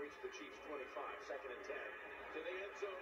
reach the Chiefs' 25, 2nd and 10. To the end zone.